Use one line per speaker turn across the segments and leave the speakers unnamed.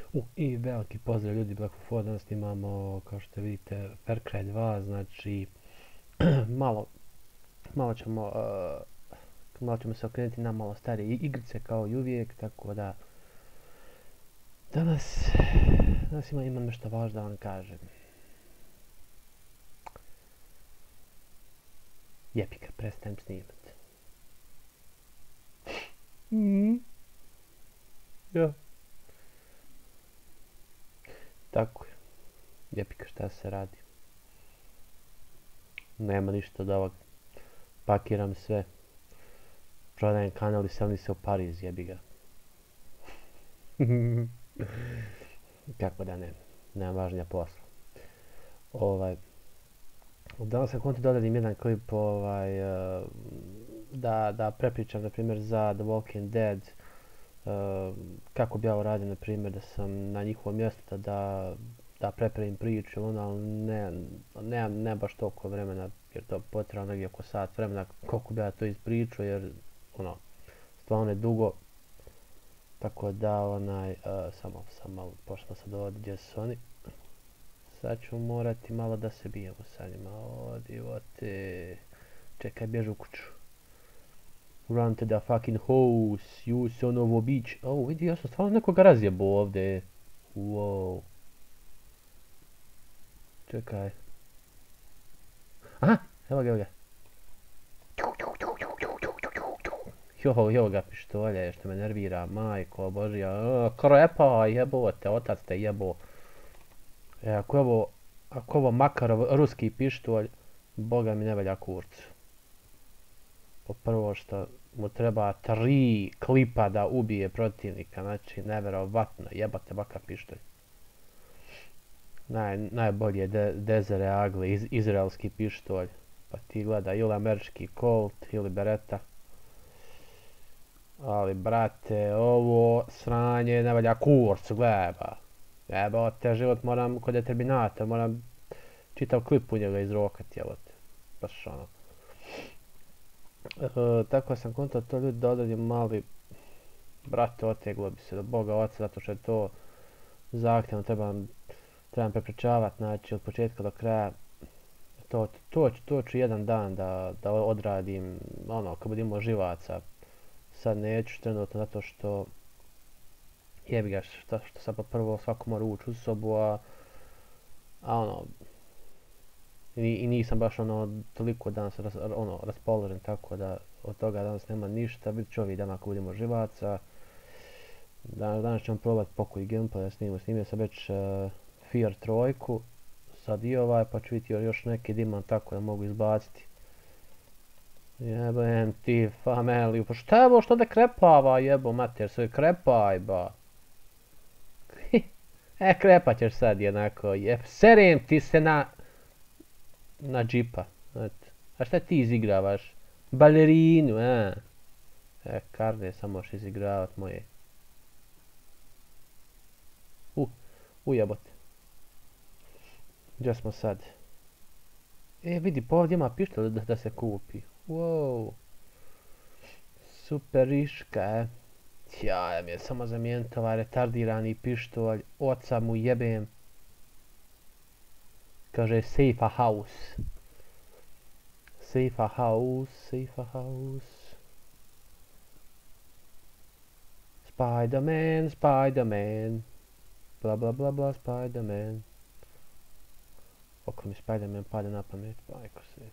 I veliki pozdrav ljudi Black Ford, danas imamo, kao što vidite, Far Cry 2, znači malo, malo ćemo, malo ćemo se okrenuti na malo starije igrice kao i uvijek, tako da danas imam nešto važno da vam kažem. Jebi ga, prestajem snimat. Ja. Tako je. Jebi ga, šta se radi. Nema ništa od ovog. Pakiram sve. Prodajem kanal i selim se u Pariz, jebi ga. Kako da ne. Nemam važnija posla. Danas sam konti dodadim jedan klip da prepričam, na primjer, za The Walking Dead. Kako bi ja uradio, na primjer, da sam na njihovom mjestu da prepravim priču, ali ne baš toliko vremena, jer to potrebno negdje oko sat vremena koliko bi ja to ispričao, jer stvarno je dugo. Tako da samo malo, pošto smo sad ovdje gdje su oni. Sad ću morati malo da se bijemo sa njima. Odiote. Čekaj, bježi u kuću. Run to the fucking house, you son of a bitch. Vidi, ja sam stvarno nekoga razjebo ovdje. Wow. Čekaj. Aha, evo ga. Evo ga pištolje, što me nervira, majko božja. Krepa, jebote, otac te jebo. Ako ovo Makarov ruski pištolj, boga mi ne velja kurcu. Prvo što mu treba 3 klipa da ubije protivnika, znači neverovatno, jebate baka pištolj. Najbolji je Desert Eagle, izraelski pištolj, pa ti gleda ili američki Colt ili Beretta. Ali brate, ovo sranje ne valja kurcu, gleba. Jebote, život moram, kod je Terminator, moram čitav klip u njega izrokat, jebote. Baš ono. Tako sam kontao to ljudi da odradim mali, brate, oteglo bi se do Boga oca, zato što je to zahtjevno, trebam prepričavat, znači od početka do kraja. To ću jedan dan da odradim, kad budemo živaca. Sad neću trenutno zato što jebi ga, što sad pa prvo svako mora ući u sobu, i nisam baš toliko danas raspoložen, tako da od toga danas nema ništa. Vidit ću ovih dana ako budemo živaca. Danas ćemo probati pokoji gameplay da snimio sam već Fear 3, sad i pa ću vidjeti još neki diman tako da mogu izbaciti. Jebem ti familiju, pa šta je ovo što da krepava, jebo mater, sve krepaj ba. Krepat ćeš sad jednako, serem ti se na džipa. A šta ti izigravaš? Balerinu, karne samo možeš izigravat moje. Ujebote. Gdje smo sad? Vidi, pa ovdje ima pištolj da se kupi. Wow. Superiška, ja mi je samo zamijeniti ovaj retardirani pištolj, oca mu jebem. Kaže safe a house. Safe a house, safe a house. Spider-Man, Spider-Man. Bla bla bla bla, Spider-Man. Oko mi Spider-Man pade na pamet, majko svet.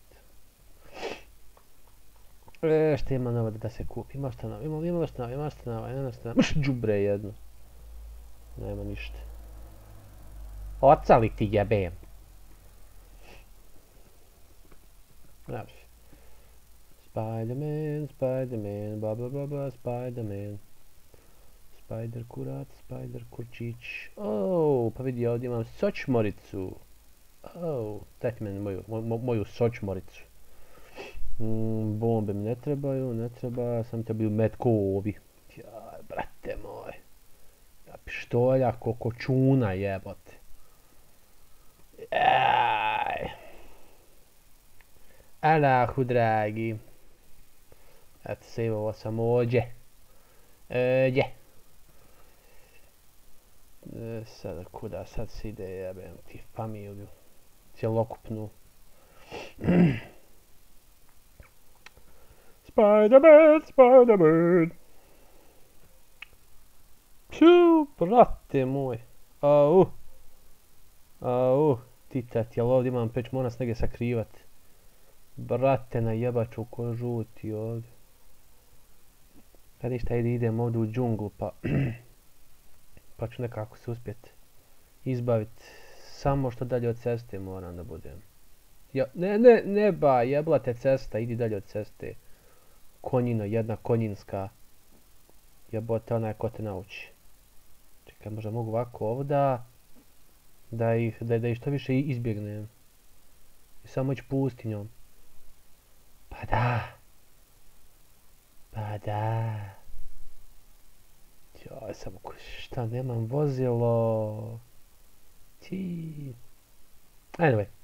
Šta ima novo da se kupi, ima šta novo, Mš, džubre jedno. Nema ništa. Oca li ti jebem? Spider-Man, Spider-Man, bla bla bla bla, Spider-Man. Spider kurac, Spider kurčić. Pa vidi, ovdje imam sočmoricu. Dajte meni moju sočmoricu. Bombe mi ne trebaju, sam trebaju metkovi. Jaj, brate moj. Pištolja ko čuna jebote. Jaj. Alahu dragi. Eto, sejvovo sam ovdje. Sada kuda sad se ide, jebem ti familiju. Cjelokupnu. Spider-Man, Spider-Man. Pšu, brate moj. Au, ticat, jel ovdje imam peć, moram se negdje sakrivat. Brate, najebaću ko žuti ovdje. Pa ništa, idem ovdje u džunglu, pa ću nekako se uspjet izbavit. Samo što dalje od ceste moram da budem. Ne ba, jebla te cesta, idi dalje od ceste. Konjino, jedna konjinska. Jebote, onaj ko te nauči. Čekaj, možda mogu ovako ovda. Da ih što više izbjegnem. I samo ići pustinjom. Pa da. Joj, samo šta, nemam vozilo. Anyway.